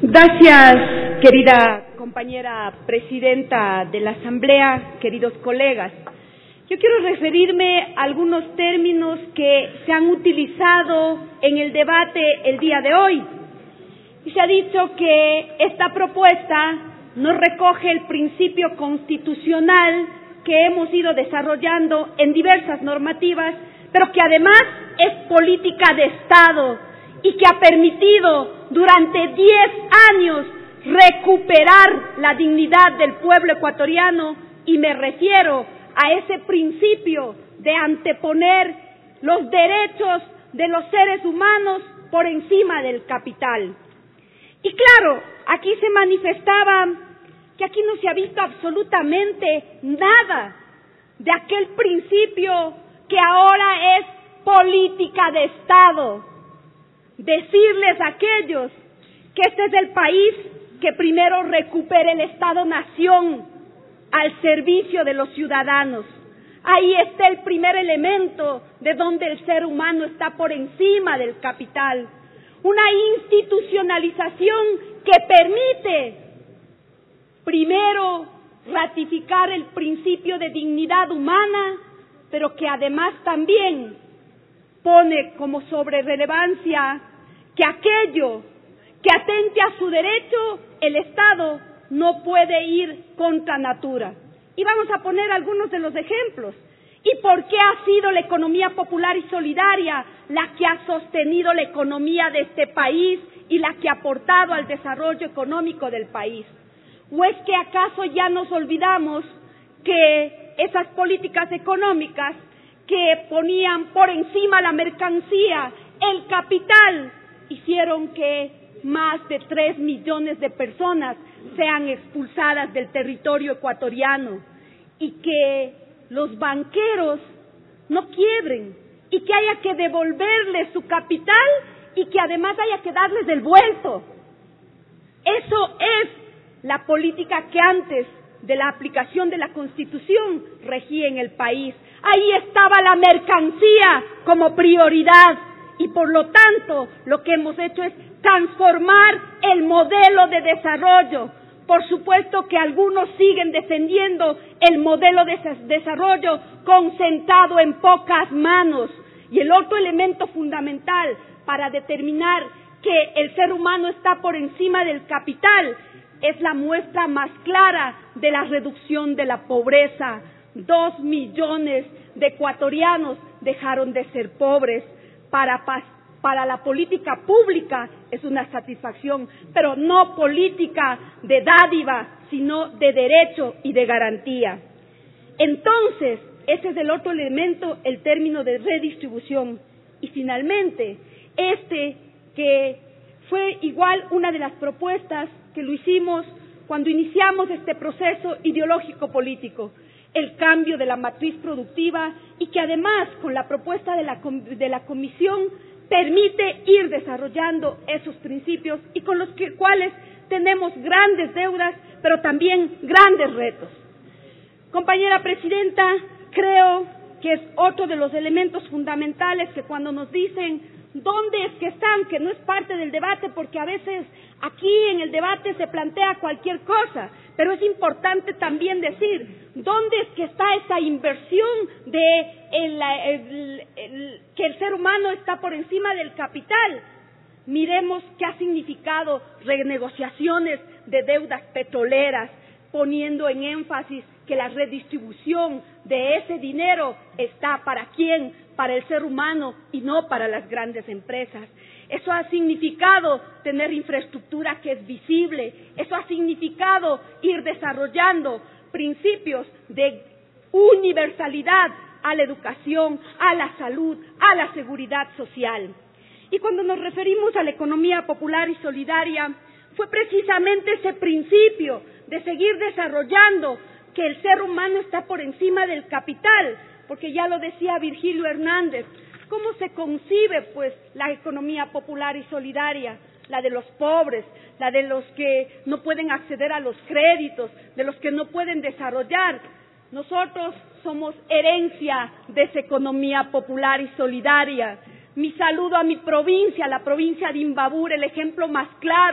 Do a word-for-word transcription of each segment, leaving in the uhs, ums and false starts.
Gracias, querida compañera presidenta de la Asamblea, queridos colegas. Yo quiero referirme a algunos términos que se han utilizado en el debate el día de hoy. Y se ha dicho que esta propuesta no recoge el principio constitucional que hemos ido desarrollando en diversas normativas, pero que además es política de Estado y que ha permitido durante diez años recuperar la dignidad del pueblo ecuatoriano, y me refiero a ese principio de anteponer los derechos de los seres humanos por encima del capital. Y claro, aquí se manifestaba que aquí no se ha visto absolutamente nada de aquel principio que ahora es política de Estado. Decirles a aquellos que este es el país que primero recupere el Estado-nación al servicio de los ciudadanos. Ahí está el primer elemento de donde el ser humano está por encima del capital. Una institucionalización que permite primero ratificar el principio de dignidad humana, pero que además también pone como sobre relevancia que aquello que atente a su derecho, el Estado no puede ir contra natura. Y vamos a poner algunos de los ejemplos. ¿Y por qué ha sido la economía popular y solidaria la que ha sostenido la economía de este país y la que ha aportado al desarrollo económico del país? ¿O es que acaso ya nos olvidamos que esas políticas económicas que ponían por encima la mercancía, el capital, hicieron que más de tres millones de personas sean expulsadas del territorio ecuatoriano y que los banqueros no quiebren y que haya que devolverles su capital y que además haya que darles el vuelto? Eso es la política que antes de la aplicación de la Constitución regía en el país. Ahí estaba la mercancía como prioridad y por lo tanto lo que hemos hecho es transformar el modelo de desarrollo. Por supuesto que algunos siguen defendiendo el modelo de desarrollo concentrado en pocas manos. Y el otro elemento fundamental para determinar que el ser humano está por encima del capital es la muestra más clara de la reducción de la pobreza. Dos millones de ecuatorianos dejaron de ser pobres. Para, para la política pública es una satisfacción, pero no política de dádiva, sino de derecho y de garantía. Entonces, ese es el otro elemento, el término de redistribución. Y finalmente, este que fue igual una de las propuestas que lo hicimos cuando iniciamos este proceso ideológico político, el cambio de la matriz productiva, y que además con la propuesta de la, de la Comisión permite ir desarrollando esos principios y con los que, cuales tenemos grandes deudas, pero también grandes retos. Compañera presidenta, creo que es otro de los elementos fundamentales que cuando nos dicen ¿dónde es que están?, que no es parte del debate, porque a veces aquí en el debate se plantea cualquier cosa, pero es importante también decir ¿dónde es que está esa inversión de el, el, el, que el ser humano está por encima del capital? Miremos qué ha significado renegociaciones de deudas petroleras, poniendo en énfasis que la redistribución de ese dinero está para quién, para el ser humano y no para las grandes empresas. Eso ha significado tener infraestructura que es visible, eso ha significado ir desarrollando principios de universalidad a la educación, a la salud, a la seguridad social. Y cuando nos referimos a la economía popular y solidaria, fue precisamente ese principio de seguir desarrollando que el ser humano está por encima del capital, porque ya lo decía Virgilio Hernández, ¿cómo se concibe pues la economía popular y solidaria? La de los pobres, la de los que no pueden acceder a los créditos, de los que no pueden desarrollar. Nosotros somos herencia de esa economía popular y solidaria. Mi saludo a mi provincia, la provincia de Imbabura, el ejemplo más claro,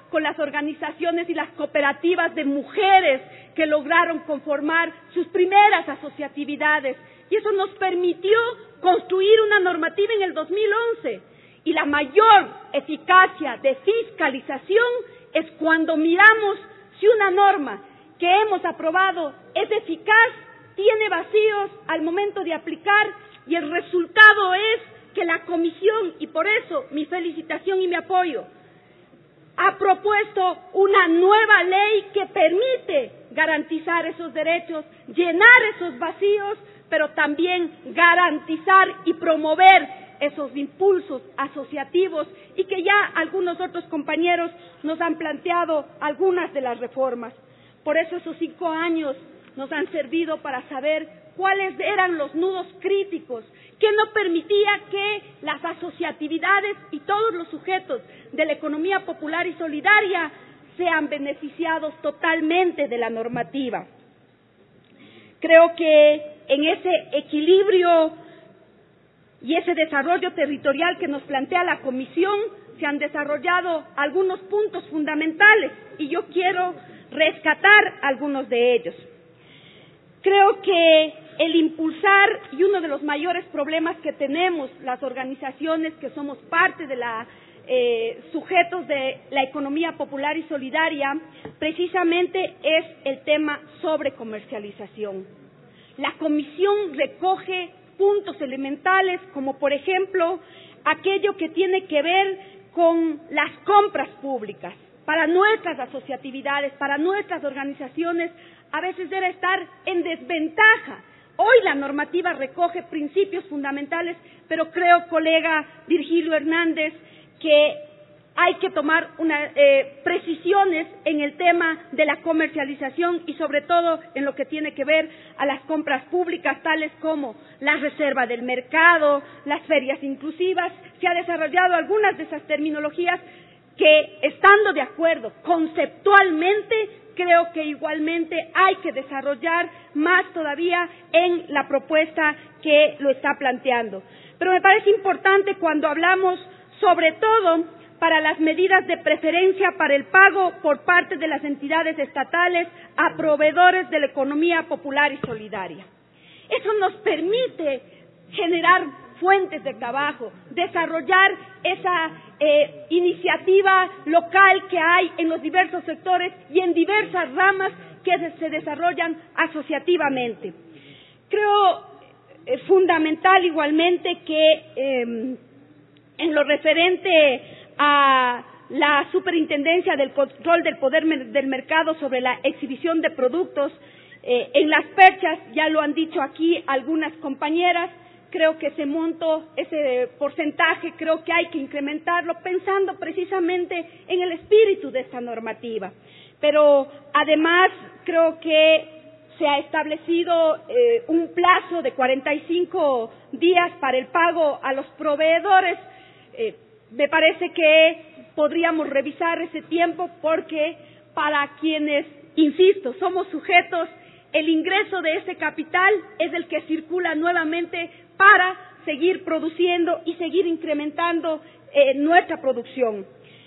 con las organizaciones y las cooperativas de mujeres que lograron conformar sus primeras asociatividades. Y eso nos permitió construir una normativa en el dos mil once. Y la mayor eficacia de fiscalización es cuando miramos si una norma que hemos aprobado es eficaz, tiene vacíos al momento de aplicar, y el resultado es que la Comisión, y por eso mi felicitación y mi apoyo, ha propuesto una nueva ley que permite garantizar esos derechos, llenar esos vacíos, pero también garantizar y promover esos impulsos asociativos, y que ya algunos otros compañeros nos han planteado algunas de las reformas. Por eso esos cinco años nos han servido para saber cuáles eran los nudos críticos que no permitía que las asociatividades y todos los sujetos de la economía popular y solidaria sean beneficiados totalmente de la normativa. Creo que en ese equilibrio y ese desarrollo territorial que nos plantea la Comisión se han desarrollado algunos puntos fundamentales, y yo quiero rescatar algunos de ellos. Creo que el impulsar, y uno de los mayores problemas que tenemos las organizaciones que somos parte de la eh, sujetos de la economía popular y solidaria, precisamente es el tema sobre comercialización. La Comisión recoge puntos elementales, como por ejemplo aquello que tiene que ver con las compras públicas. Para nuestras asociatividades, para nuestras organizaciones, a veces debe estar en desventaja. Hoy la normativa recoge principios fundamentales, pero creo, colega Virgilio Hernández, que hay que tomar una, eh, precisiones en el tema de la comercialización, y sobre todo en lo que tiene que ver a las compras públicas, tales como la reserva del mercado, las ferias inclusivas. Se ha desarrollado algunas de esas terminologías que, estando de acuerdo conceptualmente, creo que igualmente hay que desarrollar más todavía en la propuesta que lo está planteando. Pero me parece importante cuando hablamos, sobre todo, para las medidas de preferencia para el pago por parte de las entidades estatales a proveedores de la economía popular y solidaria. Eso nos permite generar fuentes de trabajo, desarrollar esa eh, iniciativa local que hay en los diversos sectores y en diversas ramas que se desarrollan asociativamente. Creo eh, fundamental igualmente que eh, en lo referente a la Superintendencia del Control del Poder del Mercado sobre la exhibición de productos, eh, en las perchas, ya lo han dicho aquí algunas compañeras, creo que ese monto, ese porcentaje, creo que hay que incrementarlo pensando precisamente en el espíritu de esta normativa. Pero además creo que se ha establecido eh, un plazo de cuarenta y cinco días para el pago a los proveedores. Eh, me parece que podríamos revisar ese tiempo, porque para quienes, insisto, somos sujetos, el ingreso de ese capital es el que circula nuevamente para seguir produciendo y seguir incrementando eh, nuestra producción.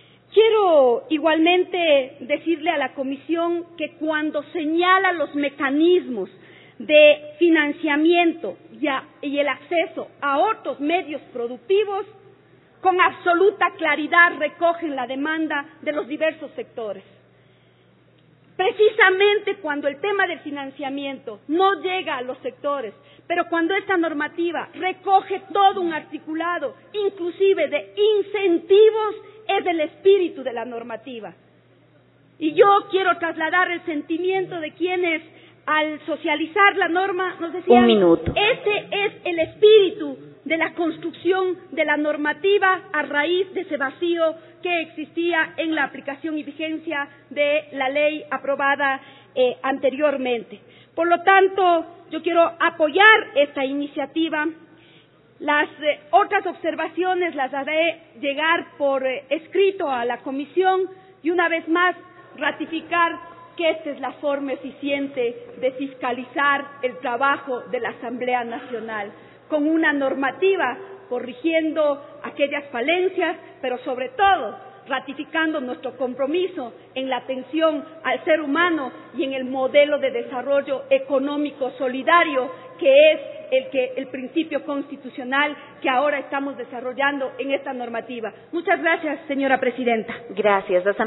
Quiero igualmente decirle a la Comisión que cuando señala los mecanismos de financiamiento y, a, y el acceso a otros medios productivos, con absoluta claridad recogen la demanda de los diversos sectores. Precisamente cuando el tema del financiamiento no llega a los sectores, pero cuando esta normativa recoge todo un articulado, inclusive de incentivos, es el espíritu de la normativa. Y yo quiero trasladar el sentimiento de quienes, al socializar la norma, nos decían, un minuto. Ese es el espíritu de la construcción de la normativa a raíz de ese vacío que existía en la aplicación y vigencia de la ley aprobada eh, anteriormente. Por lo tanto, yo quiero apoyar esta iniciativa. Las eh, otras observaciones las haré llegar por eh, escrito a la Comisión, y una vez más ratificar que esta es la forma eficiente de fiscalizar el trabajo de la Asamblea Nacional, con una normativa corrigiendo aquellas falencias, pero sobre todo ratificando nuestro compromiso en la atención al ser humano y en el modelo de desarrollo económico solidario, que es el, que, el principio constitucional que ahora estamos desarrollando en esta normativa. Muchas gracias, señora presidenta. Gracias.